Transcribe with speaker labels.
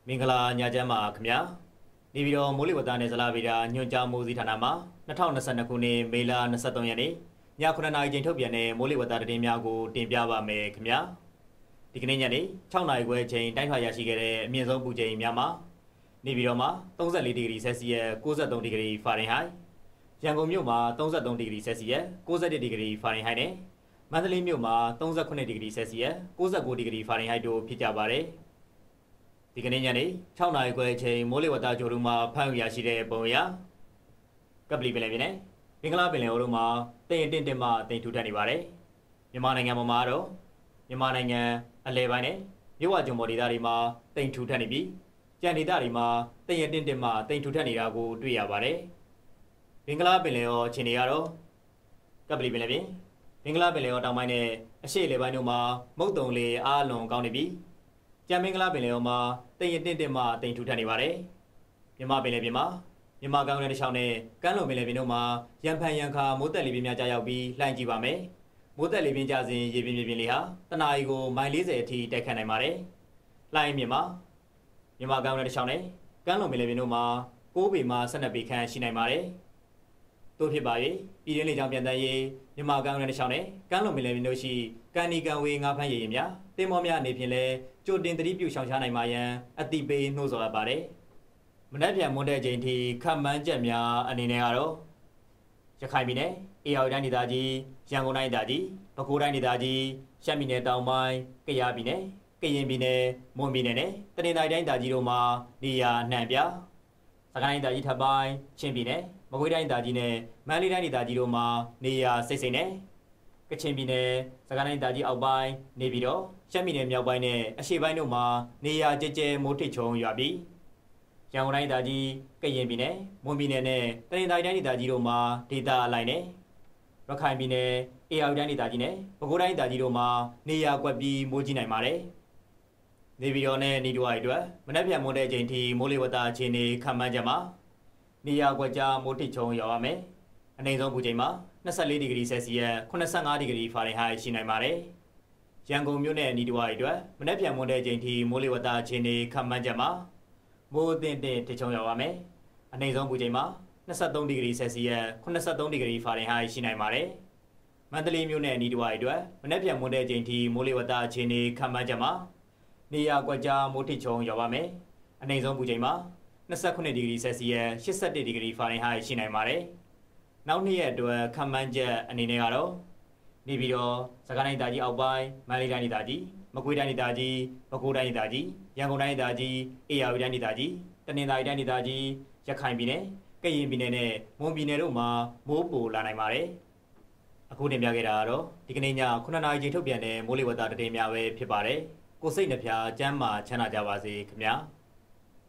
Speaker 1: မင်္ဂလာညချမ်းပါခင်ဗျာနေပြည်တော်မိုးလေဝသနဲ့ဇလာဗီတာညွှန်ကြားမှုစီဌာနမှာ2022ခုနှစ်မေလ23ရက်နေ့ည9:00နာရီချိန်ထုတ်ပြန်တဲ့မိုးလေဝသသတင်းများကိုတင်ပြပါမယ်ခင်ဗျာဒီကနေ့ညနေ6:00နာရီခွဲချိန်တိုင်းထွာရရှိခဲ့တဲ့အမြင့်ဆုံးပူချိန်များမှာနေပြည်တော်မှာ34ဒီဂရီဆယ်စီယပ်93ဒီဂရီဖာရင်ဟိုက်ရန်ကုန်မြို့မှာ33ဒီဂရီဆယ်စီယပ်91ဒီဂရီဖာရင်ဟိုက်နဲ့မန္တလေးမြို့မှာ38ဒီဂရီဆယ်စီယပ်69ဒီဂရီဖာရင်ဟိုက်တို့ဖြစ်ကြပါတယ်ဒီကနေ့ညနေ6:00နာရီခွဲအချိန်မိုးလေဝသကြိုးမှာဖမ်းယူရရှိတဲ့ပုံအရကပလီပင်လယ်ပြင်နဲ့ဘင်္ဂလားပင်လယ်အော်တို့မှာတိမ်တင်တင်မှတိမ်ထူထပ်နေပါတယ်မြန်မာနိုင်ငံမှာတော့မြန်မာနိုင်ငံအလဲပိုင်းနဲ့မြစ်ဝကျွန်းပေါ်ဒေသတွေမှာတိမ်ထူထပ်နေပြီးကြံဒေသတွေမှာတိမ်တင်တင်မှတိမ်ထူထပ်နေတာကိုတွေ့ရပါတယ်ဘင်္ဂလားပင်လယ်အော်အခြေအနေကတော့ကပလီပင်လယ်ပြင်ဘင်္ဂလားပင်လယ်အော်တောင်ပိုင်းနဲ့အရှေ့လေပိုင်းတို့မှာမုတ်တုံလေအားလွန်ကောင်းနေပြီးကြံမင်္ဂလာပင်လယ်အော်မှာတိမ်တင်မှတိမ်ထူထပ်နေပါတယ်မြန်မာပင်လယ်ပြင်မှာမြန်မာကမ်းရိုးတန်းတစ်လျှောက်နဲ့ကမ်းလွန်ပင်လယ်ပြင်တို့မှာရံဖန်ရံခါမိုးတက်လေပြင်းများကြားရောက်ပြီးလှိုင်းကြည့်ပါမယ်မိုးတက်လေပြင်းကြစဉ်ရေပြင်လေဟာတနအီကိုမိုင်40အထိတိုက်ခတ်နိုင်ပါတယ်လှိုင်းမြင့်မှာမြန်မာကမ်းရိုးတန်းတစ်လျှောက်နဲ့ကမ်းလွန်ပင်လယ်ပြင်တို့မှာ6ပေမှ12ပေခန့်ရှိနိုင်ပါတယ်တို့ဖြစ်ပါ၍ပြည်တွင်းလေကြောင်းပြန်တန်းရေးမြန်မာကမ်းရိုးတန်းတစ်လျှောက်နဲ့ကမ်းလွန်ပင်လယ်ပြင်တို့ရှိကန်နီကန်ဝေးငါးဖမ်းရေရင်များတင်မောများအနေဖြင့်လဲကြိုတင်သတိပြုရှောင်ရှားနိုင်ပါရန်အတိပေးနှိုးဆော်အပ်ပါတယ်။မနက်ဖြန်မွန်းတဲ့ချိန်ထိခန့်မှန်းချက်များအနေနဲ့ကတော့ရခိုင်ပြည်နယ်အေရဝတီတိုင်းဒေသကြီးရန်ကုန်တိုင်းဒေသကြီးပဲခူးတိုင်းဒေသကြီးရှမ်းပြည်နယ်တောင်ပိုင်းကယားပြည်နယ်ကရင်ပြည်နယ်မွန်ပြည်နယ်နဲ့တနင်္သာရီတိုင်းဒေသကြီးတို့မှာနေရာနှံပြစကိုင်းတိုင်းဒေသကြီးထပ်ပိုင်းချင်းပြည်နယ်မကွေးတိုင်းဒေသကြီးနဲ့မန္တလေးတိုင်းဒေသကြီးတို့မှာနေရာစိတ်စိတ်နဲ့ကချင်ပြည်နယ်စကိုင်းတိုင်းဒေသကြီးအောက်ပိုင်းနေပြည်တော်ရှမ်းပြည်နယ်မြောက်ပိုင်းနဲ့အရှေ့ပိုင်းတို့မှာနေရာကျကျမိုးထစ်ချုံရွာပြီးရန်ကုန်တိုင်းဒေသကြီးကရင်ပြည်နယ်မွန်ပြည်နယ်နဲ့တနင်္သာရီတိုင်းဒေသကြီးတို့မှာဒေသအလိုက်နဲ့ရခိုင်ပြည်နယ်အေရဝတီတိုင်းဒေသကြီးနဲ့ပဲခူးတိုင်းဒေသကြီးတို့မှာနေရာကွက်ပြီးမိုးကြီးနိုင်ပါတယ်နေပြည်တော်နဲ့နေတူဝိုင်အတွက်မနက်ဖြန်မွန်းတဲ့အချိန်ထိမိုးလေဝသအခြေအနေခန့်မှန်းချက်မှာနေရာကွက်ကြားမိုးထစ်ချုံရွာပါမယ်အနည်းဆုံးပူချိန်မှာ24ဒီဂရီဆယ်စီယပ်85ဒီဂရီဖာရင်ဟိုက်ရှိနိုင်ပါတယ်ရန်ကုန်မြို့နဲ့နီးတူဝိုင်အတွက်မနက်ဖြန်မွန်းတဲ့အချိန်ထိမိုးလေဝသအခြေအနေခန့်မှန်းချက်မှာမိုးအသင့်ထစ်ချုံရွာပါမယ်အနည်းဆုံးပူချိန်မှာ23ဒီဂရီဆယ်စီယပ်83ဒီဂရီဖာရင်ဟိုက်ရှိနိုင်ပါတယ်မန္တလေးမြို့နဲ့နီးတူဝိုင်အတွက်မနက်ဖြန်မွန်းတဲ့အချိန်ထိမိုးလေဝသအခြေအနေခန့်မှန်းချက်မှာနေရာကွက်ကြားမိုးထစ်ချုံရွာပါမယ်အနည်းဆုံးပူချိန်မှာ29ဒီဂရီဆယ်စီယပ်81ဒီဂရီဖာရင်ဟိုက်ရှိနိုင်ပါတယ်နောက်နှစ်ရက်အတွက်ခန့်မှန်းချက်အနေနဲ့ကတော့နေပြည်တော်စကိုင်းတိုင်းဒေသကြီးအောက်ပိုင်းမန္တလေးတိုင်းဒေသကြီးမကွေးတိုင်းဒေသကြီးပဲခူးတိုင်းဒေသကြီးရန်ကုန်တိုင်းဒေသကြီးအေရဝတီတိုင်းဒေသကြီးတနင်္သာရီတိုင်းဒေသကြီးရခိုင်ပြည်နယ်ကရင်ပြည်နယ်နဲ့မွန်ပြည်နယ်တို့မှာမိုးပိုလာနိုင်ပါတယ်အခုတင်ပြခဲ့တာကတော့ဒီကနေ့ည9:00နာရီချိန်ထုတ်ပြန်တဲ့မိုးလေဝသသတင်းများပဲဖြစ်ပါတယ်ကိုစိတ်နှဖျားကျမ်းမာချမ်းသာကြပါစေခင်ဗျာ